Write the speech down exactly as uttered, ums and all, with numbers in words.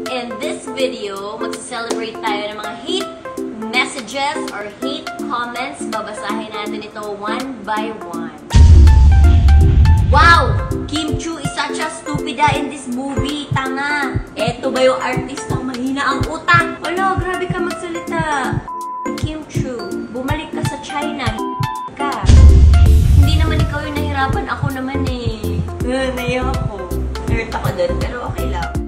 In this video, magsa-celebrate tayo ng mga hate messages or hate comments. Babasahin natin ito one by one. Wow! Kim Chiu is such a stupida in this movie. Tanga! Eto ba yung artistang mahina ang utak? Wala, grabe ka magsalita. Kim Chiu, bumalik ka sa China. Ka. Hindi naman ikaw yung nahirapan. Ako naman eh. Uh, naiyak ako. Hurt ako dun, pero okay lang.